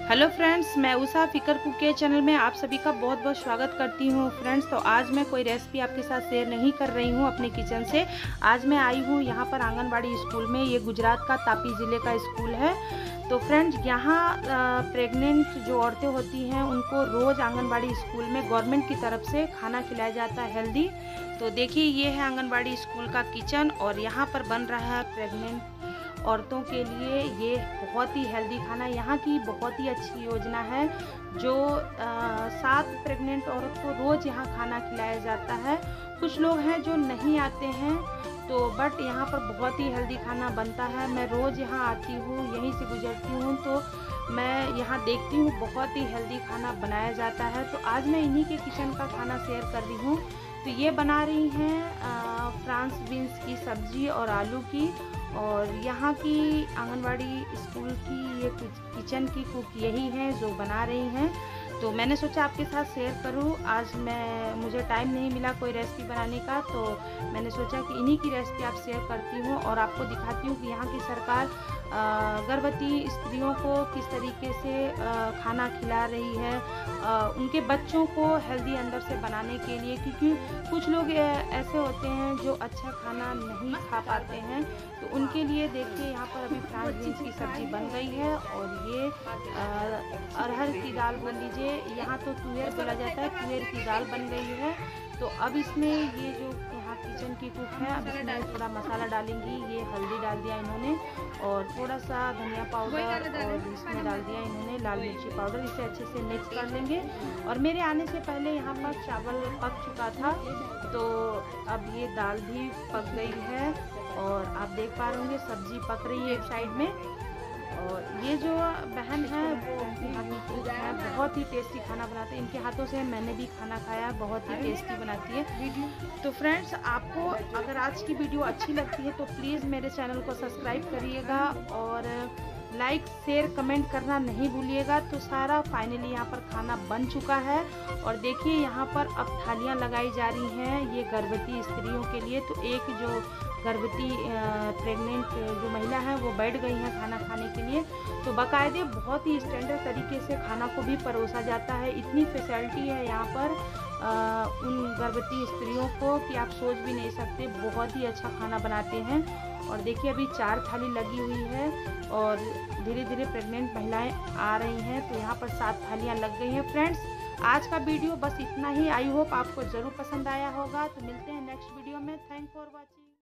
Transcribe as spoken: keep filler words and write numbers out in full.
Hello friends, मैं उषा फिकर cook के चैनल में आप सभी का बहुत बहुत स्वागत करती हूँ। फ्रेंड्स, तो आज मैं कोई रेसिपी आपके साथ शेयर नहीं कर रही हूँ अपने किचन से। आज मैं आई हूँ यहाँ पर आंगनबाड़ी स्कूल में। ये गुजरात का तापी ज़िले का स्कूल है। तो फ्रेंड्स, यहाँ प्रेग्नेंट जो औरतें होती हैं उनको रोज़ आंगनबाड़ी स्कूल में गवर्नमेंट की तरफ से खाना खिलाया जाता है हेल्दी। तो देखिए, ये है आंगनबाड़ी स्कूल का किचन और यहाँ पर बन रहा है प्रेग्नेंट औरतों के लिए ये बहुत ही हेल्दी खाना। यहाँ की बहुत ही अच्छी योजना है जो सात प्रेग्नेंट औरत को रोज़ यहाँ खाना खिलाया जाता है। कुछ लोग हैं जो नहीं आते हैं, तो बट यहाँ पर बहुत ही हेल्दी खाना बनता है। मैं रोज़ यहाँ आती हूँ, यहीं से गुजरती हूँ, तो मैं यहाँ देखती हूँ बहुत ही हेल्दी खाना बनाया जाता है। तो आज मैं इन्हीं के किचन का खाना शेयर कर रही हूँ। तो ये बना रही हैं फ्रांस बीन्स की सब्ज़ी और आलू की, और यहाँ की आंगनवाड़ी स्कूल की ये किचन की कुक यही हैं जो बना रही हैं। तो मैंने सोचा आपके साथ शेयर करूँ। आज मैं मुझे टाइम नहीं मिला कोई रेसिपी बनाने का, तो मैंने सोचा कि इन्हीं की रेसिपी आप शेयर करती हूँ और आपको दिखाती हूँ कि यहाँ की सरकार गर्भवती स्त्रियों को किस तरीके से खाना खिला रही है, उनके बच्चों को हेल्दी अंदर से बनाने के लिए। क्योंकि कुछ लोग ऐसे होते हैं जो अच्छा खाना नहीं खा पाते हैं, तो उनके लिए देखिए यहाँ पर अभी फ्रांस बीन्स की सब्ज़ी बन गई है और ये अरहर की दाल बन लीजिए, यहाँ तो तुअर बोला जाता है, तुअर की दाल बन गई है। तो अब इसमें ये जो यहाँ किचन की कुक है, अब इसमें थोड़ा मसाला डालेंगी। ये हल्दी डाल दिया इन्होंने और थोड़ा सा धनिया पाउडर, और इसमें डाल दिया इन्होंने लाल मिर्ची पाउडर। इसे अच्छे से मिक्स कर लेंगे। और मेरे आने से पहले यहाँ पर चावल पक चुका था, तो अब ये दाल भी पक गई है और आप देख पा रहे होंगे सब्जी पक रही है एक साइड में। और ये जो बहन है वो यहाँ की कुक है, बहुत ही टेस्टी खाना बनाते हैं। इनके हाथों से मैंने भी खाना खाया, बहुत ही टेस्टी बनाती है। तो फ्रेंड्स, आपको अगर आज की वीडियो अच्छी लगती है तो प्लीज़ मेरे चैनल को सब्सक्राइब करिएगा और लाइक शेयर कमेंट करना नहीं भूलिएगा। तो सारा फाइनली यहाँ पर खाना बन चुका है और देखिए यहाँ पर अब थालियाँ लगाई जा रही हैं ये गर्भवती स्त्रियों के लिए। तो एक जो गर्भवती प्रेग्नेंट जो महिला है वो बैठ गई हैं खाना खाने के लिए। तो बाकायदे बहुत ही स्टैंडर्ड तरीके से खाना को भी परोसा जाता है। इतनी फैसिलिटी है यहाँ पर आ, उन गर्भवती स्त्रियों को कि आप सोच भी नहीं सकते। बहुत ही अच्छा खाना बनाते हैं। और देखिए अभी चार थाली लगी हुई है और धीरे धीरे प्रेग्नेंट महिलाएं आ रही हैं, तो यहाँ पर सात थालियाँ लग गई हैं। फ्रेंड्स, आज का वीडियो बस इतना ही। आई होप आपको ज़रूर पसंद आया होगा। तो मिलते हैं नेक्स्ट वीडियो में। Thank for watching.